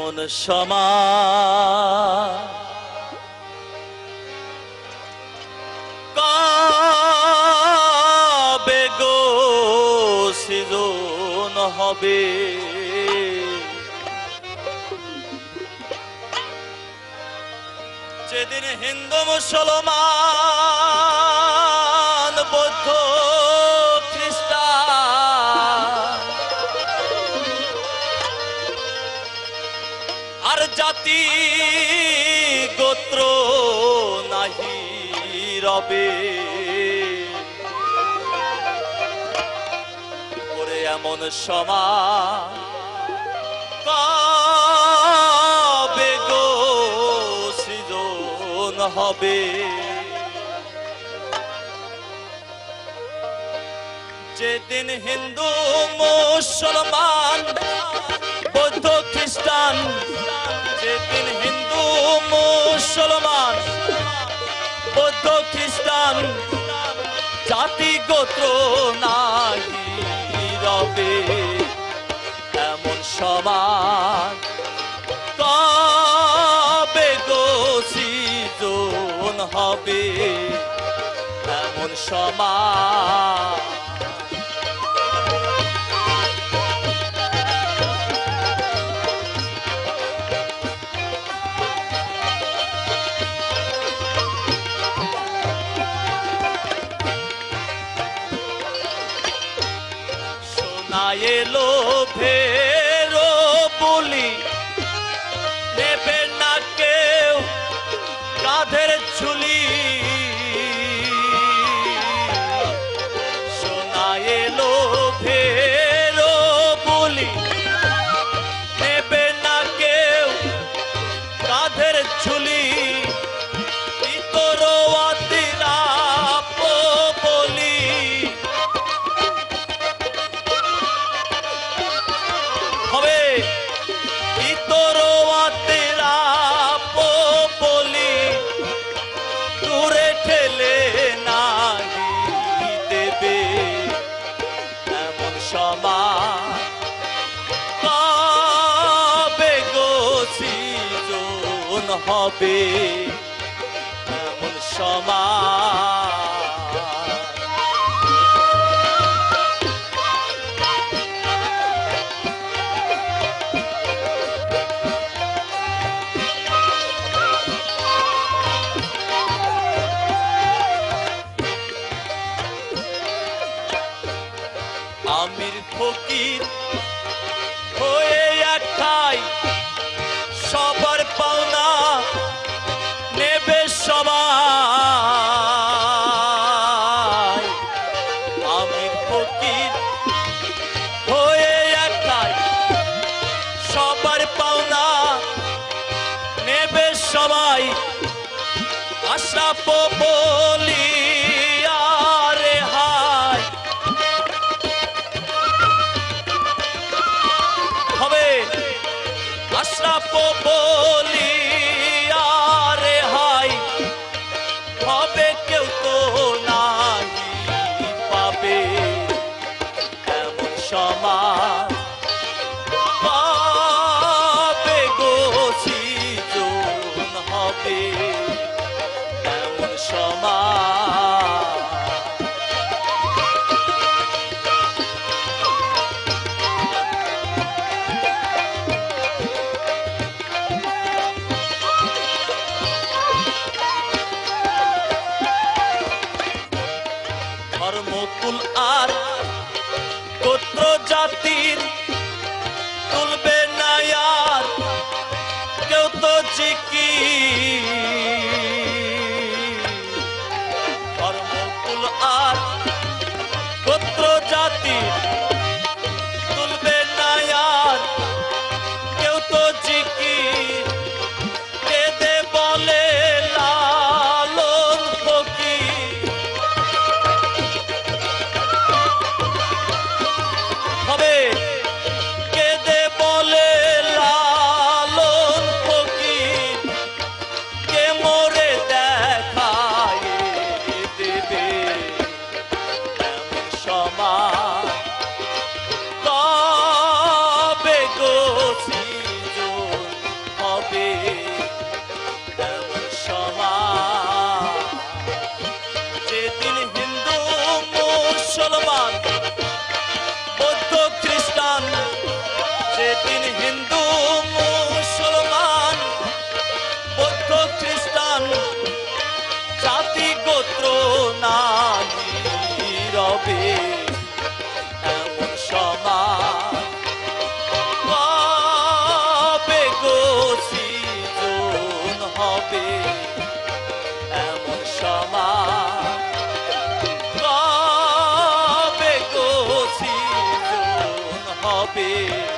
এমন সমাজ কবে গো সৃজন হবে যেদিন হিন্দু মুসলমান বৌদ্ধ খ্রিস্টান আর জাতি গোত্র নাহি রবে ওরে এমন সমাজ কবে গো সৃজন হবে যেদিন হিন্দু মুসলমান বৌদ্ধ খ্রিস্টান যেদিন হিন্দু মুসলমান বৌদ্ধ খ্রিস্টান জাতি গোত্র নাহি রবে এমন সমাজ কবে গো সৃজন হবে এমন সমাজ এলো ভেরো বলি নেবে না কেউ কাঁধের ঝুলি সোনা এলো ভেরো বলি নেবে না কেউ কাঁধের ঝুলি হবে এমন সমাজ আমির ফকির হয়ে একটাই সবার পাওনা নেবে সবাই আমির ফকির হয়ে একটাই সবার পাওনা নেবে সবাই আশরাফ বলি আরে হায় হবে আশরাফ বলি আরে হায় হবে কেউ তো নাহি পাবে এমন সমাজ পাবে গো সৃজন হবে এমন সমাজ হবে